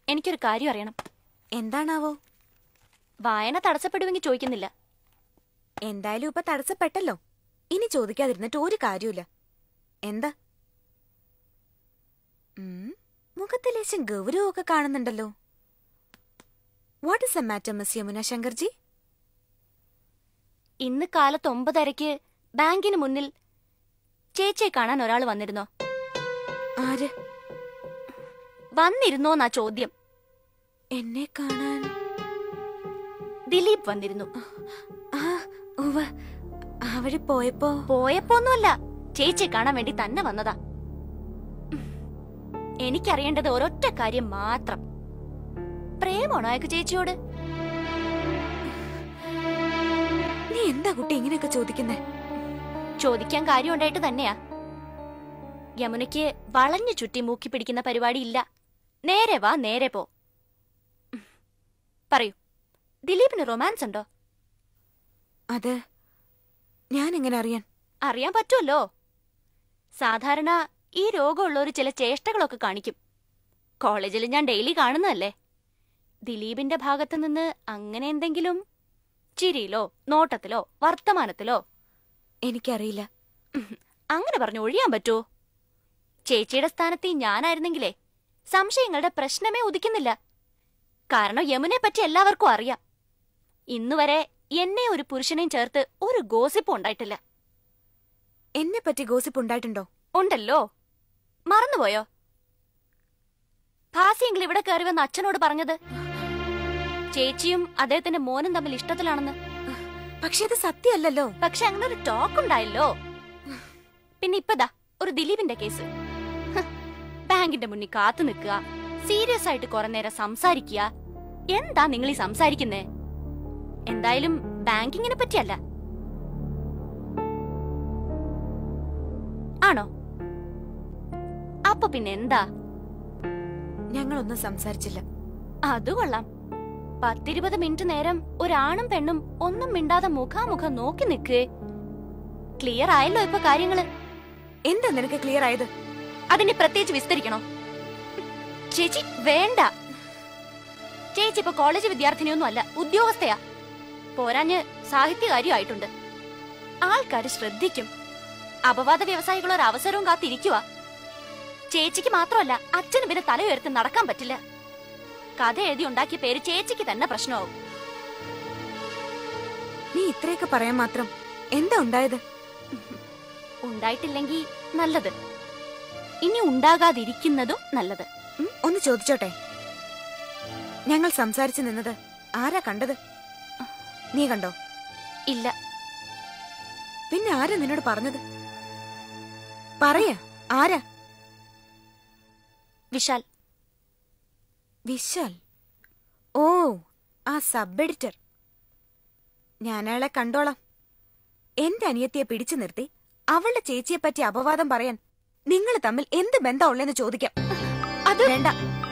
എനിക്കൊരു കാര്യം അറിയണം. എന്താണാവോ? വായന തടസ്സപ്പെടുമെങ്കിൽ ചോദിക്കുന്നില്ല. എന്തായാലും ഇപ്പൊ തടസ്സപ്പെട്ടല്ലോ, ഇനി ചോദിക്കാതിരുന്നിട്ട് ഒരു കാര്യമില്ല. എന്താ? മുഖത്ത് ലേശം ഗൗരവമൊക്കെ കാണുന്നുണ്ടല്ലോ. What is a matter miss Yamuna Shankarji? ഇന്ന് കാലത്ത് 9:30 ബാങ്കിന് മുന്നിൽ ചേച്ചിയെ കാണാൻ ഒരാൾ വന്നിരുന്നോ? ആര് വന്നിരുന്നോന്നാ ചോദ്യം. എന്നെ കാണാൻ ദിലീപ് വന്നിരുന്നു. അവര് പോയപ്പോന്നുമല്ല, ചേച്ചിയെ കാണാൻ വേണ്ടി തന്നെ വന്നതാ. എനിക്കറിയേണ്ടത് ഒരൊറ്റ കാര്യം മാത്രം. പ്രേമാണോ അയാൾക്ക് ചേച്ചിയോട്? നീ എന്താ കുട്ടി ഇങ്ങനെയൊക്കെ ചോദിക്കുന്നേ? ചോദിക്കാൻ കാര്യം ഉണ്ടായിട്ട് തന്നെയാ. യമുനയ്ക്ക് വളഞ്ഞു ചുറ്റി മൂക്കി പിടിക്കുന്ന പരിപാടി ഇല്ല. നേരെ വാ നേരെ പോ. പറയൂ, ദിലീപിന് റൊമാൻസ് ഉണ്ടോ? അത് ഞാൻ എങ്ങനെ അറിയാൻ? അറിയാൻ പറ്റുമല്ലോ. സാധാരണ ഈ രോഗമുള്ളവർ ചില ചേഷ്ടകളൊക്കെ കാണിക്കും. കോളേജിൽ ഞാൻ ഡെയിലി കാണുന്നതല്ലേ. ദിലീപിന്റെ ഭാഗത്ത് നിന്ന് അങ്ങനെ എന്തെങ്കിലും ചിരിയിലോ നോട്ടത്തിലോ വർത്തമാനത്തിലോ? എനിക്കറിയില്ല. അങ്ങനെ പറഞ്ഞു ഒഴിയാൻ പറ്റുമോ? ചേച്ചിയുടെ സ്ഥാനത്ത് ഞാനായിരുന്നെങ്കിലേ സംശയങ്ങളുടെ പ്രശ്നമേ ഉദിക്കുന്നില്ല. കാരണം യമുനെ പറ്റി എല്ലാവർക്കും അറിയാം. ഇന്നുവരെ എന്നെ ഒരു പുരുഷനെയും ചേർത്ത് ഒരു ഗോസിപ്പും ഉണ്ടായിട്ടില്ല. എന്നെ പറ്റി ഗോസിപ്പ് ഉണ്ടായിട്ടുണ്ടോ? ഉണ്ടല്ലോ. മറന്നുപോയോ? ഭാസിയെങ്കിൽ ഇവിടെ കയറി വന്ന് അച്ഛനോട് പറഞ്ഞത് ചേച്ചിയും അദ്ദേഹത്തിന്റെ മോനും തമ്മിൽ ഇഷ്ടത്തിലാണെന്ന്. പക്ഷെ അത് സത്യമല്ലല്ലോ. പക്ഷെ അങ്ങനെ ഒരു ടോക്ക് ഉണ്ടായല്ലോ. പിന്നെ ഇപ്പതാ ഒരു ദിലീപിന്റെ കേസ്. ബാങ്കിന്റെ മുന്നിൽ കാത്തു നിൽക്കുക, സീരിയസ് ആയിട്ട് കുറെ നേരം സംസാരിക്കുക. എന്താ നിങ്ങൾ ഈ സംസാരിക്കുന്നേ? എന്തായാലും ബാങ്കിങ്ങിനെ പറ്റിയല്ല ആണോ? അപ്പൊ പിന്നെ എന്താ? ഞങ്ങളൊന്നും സംസാരിച്ചില്ല. അത് കൊള്ളാം. 10-20 മിനിറ്റ് നേരം ഒരാണും പെണ്ണും ഒന്നും മിണ്ടാതെ മുഖാമുഖം നോക്കി നിൽക്കേ. ക്ലിയർ ആയല്ലോ ഇപ്പൊ കാര്യങ്ങള്. എന്താ നിനക്ക് ക്ലിയർ ആയത്? അതിനെ പ്രത്യേകിച്ച് വിസ്തരിക്കണോ? ചേച്ചി വേണ്ട. ചേച്ചി ഇപ്പൊ കോളേജ് വിദ്യാർത്ഥിനിയൊന്നും അല്ല, ഉദ്യോഗസ്ഥയാ. പോരാഞ്ഞ് സാഹിത്യകാരിയായിട്ടുണ്ട്. ആൾക്കാര് ശ്രദ്ധിക്കും. അപവാദ വ്യവസായികൾ ഒരു അവസരവും കാത്തിരിക്കുക. ചേച്ചിക്ക് മാത്രമല്ല, അച്ഛന് പിന്നെ തല ഉയർത്തി നടക്കാൻ പറ്റില്ല. കഥ എഴുതി ഉണ്ടാക്കിയ പേര് ചേച്ചിക്ക് തന്നെ പ്രശ്നമാവും. നീ ഇത്രയൊക്കെ പറയാൻ മാത്രം എന്താ ഉണ്ടായത്? ഉണ്ടായിട്ടില്ലെങ്കിൽ നല്ലത്, ഇനി ഉണ്ടാകാതിരിക്കുന്നതും നല്ലത്. ഒന്ന് ചോദിച്ചോട്ടെ, ഞങ്ങൾ സംസാരിച്ചു നിന്നത് ആരാ കണ്ടത്? നീ കണ്ടോ? ഇല്ല. പിന്നെ ആരാ നിന്നോട് പറഞ്ഞത്? പറയാ, ആരാ? വിശാൽ. വിശാൽ? ഓ, ആ സബ് എഡിറ്റർ. ഞാനയാളെ കണ്ടോളാം. എന്റെ അനിയത്തിയെ പിടിച്ചു നിർത്തി അവളുടെ ചേച്ചിയെ പറ്റി അപവാദം പറയാൻ നിങ്ങൾ തമ്മിൽ എന്ത് ബന്ധമുള്ളെന്ന് ചോദിക്കാം. അത് വേണ്ട.